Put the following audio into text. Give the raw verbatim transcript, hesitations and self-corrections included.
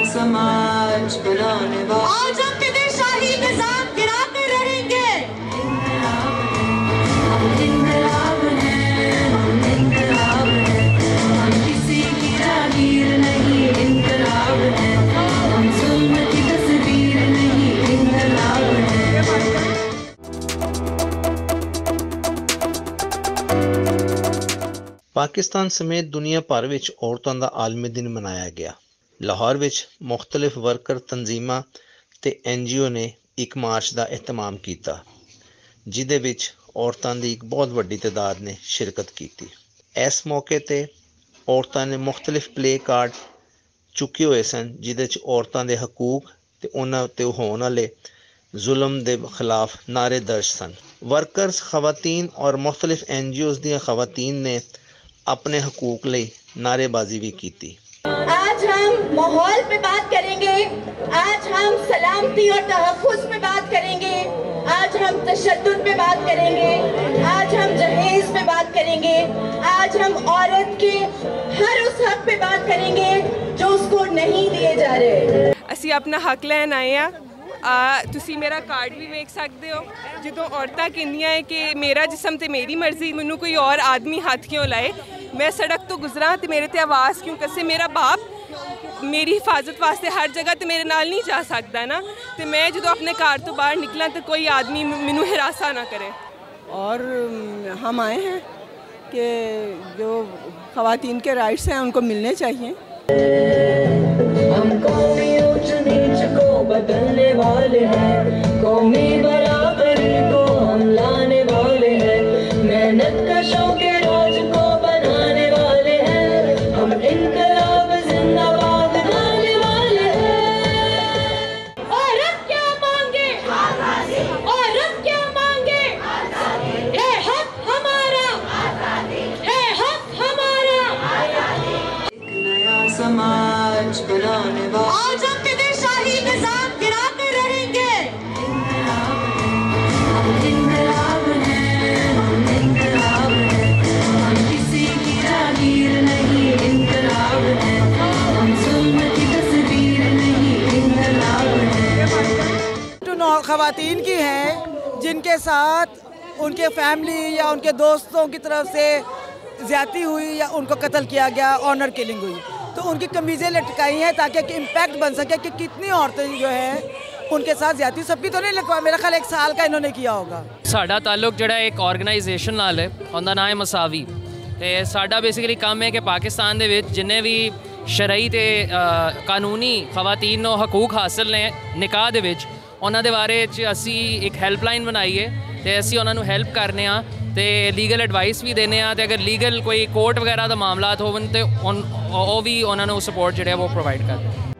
समाज बनाने वाले आज हम विदेशाही निजाम गिरा कर रहेंगे। हम इनकलाब हैं, हम इनकलाब हैं, हम किसी की जागीर नहीं, इनकलाब है, हम जुल्म की तस्वीर नहीं, इनकलाब है। पाकिस्तान समेत दुनिया भर विच औरतों का आलमी दिन मनाया गया। लाहौर विच मुख्तलिफ वर्कर तंजीमां ते एन जी ओ ने एक मार्च का एहतमाम किया, जिहदे विच औरतों की एक बहुत वड्डी तादाद ने शिरकत की। इस मौके ते औरतों ने मुख्तलिफ प्ले कार्ड चुके हुए सन, जिहदे च औरतों के हकूक ते उन्हां ते होने वाले जुल्म के खिलाफ नारे दर्ज सन। वर्कर्स, खवातीन और मुख्तलिफ एन जी ओज़ दी खवातीन ने अपने हकूक लई नारेबाजी भी की। आज हम माहौल पे बात करेंगे, आज हम सलामती और तहफ़्फ़ुज़ पे बात करेंगे, आज हम तशद्दुद पे बात करेंगे, आज हम जहेज पे बात करेंगे, आज हम औरत के हर उस हक पे बात करेंगे जो उसको नहीं दिए जा रहे। ਅਸੀਂ ਆਪਣਾ ਹੱਕ ਲੈਣ ਆਏ ਆ। ਤੁਸੀਂ ਮੇਰਾ ਕਾਰਡ ਵੀ ਵੇਖ ਸਕਦੇ ਹੋ। ਜਦੋਂ ਔਰਤਾਂ ਕਹਿੰਦੀਆਂ ਹੈ ਕਿ ਮੇਰਾ ਜਿਸਮ ਤੇ ਮੇਰੀ ਮਰਜ਼ੀ, ਮੈਨੂੰ ਕੋਈ ਔਰ ਆਦਮੀ ਹੱਥ ਕਿਉਂ ਲਾਏ, मैं सड़क तो गुजरा तो मेरे ते आवाज़ क्यों कसे, मेरा बाप मेरी हिफाजत वास्ते हर जगह तो मेरे नाल नहीं जा सकता ना, तो मैं जो अपने घर तो बाहर निकला तो कोई आदमी मैनू हिरासा ना करे। और हम आए हैं कि जो ख़वातीन के राइट्स हैं उनको मिलने चाहिए। हम कौमी ऊंच नीच को बदलने वाले हैं, कौमी बराबरी को हम लाने वाले हैं, मेहनत कशों के राज को बनाने वाले हैं, हम इनकलाब जिंदाबाद गाने वाले हैं। औरत क्या मांगे, औरत क्या मांगे, है हक हमारा, है हक हमारा। एक नया समाज बनाने वाले आज हम विदेशाही निजाम गिरा कर रहेंगे। हम इनकलाब हैं, हम इनकलाब हैं, हम किसी की जागीर नहीं, इनकलाब है, हम जुल्म की तस्वीर नहीं, इनकलाब है। तो ख़वातीन की हैं जिनके साथ उनके फैमिली या उनके दोस्तों की तरफ से ज़्यादती हुई या उनको कत्ल किया गया, ऑनर किलिंग हुई, तो उनकी कमीज़ें लटकाई हैं ताकि इम्पैक्ट बन सके कि कितनी औरतें जो हैं उनके साथ ज़्यादती, सबकी तो नहीं लटवा, मेरा ख्याल एक साल का इन्होंने किया होगा। साडा ताल्लुक जिहड़ा एक ऑर्गेनाइजेशन नाल है, उनका नाम है मसावी, ते साडा बेसिकली काम है कि पाकिस्तान दे विच जिन्ने भी शरई ते कानूनी खवातीन नूं हकूक हासिल ने निकाह दे विच, उन्हां दे बारे च असी एक हैल्पलाइन बनाई है, ते असी उन्हां नूं हैल्प करने आ ते लीगल एडवाइस भी देने आ, ते अगर लीगल कोई कोर्ट वगैरह दा मामलात होवन ते उन ओह भी उन्हां नूं सपोर्ट जिहड़ा वो प्रोवाइड करदे।